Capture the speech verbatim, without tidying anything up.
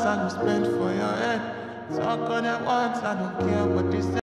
I go spend for your head. Talk on it once, I don't care what they say.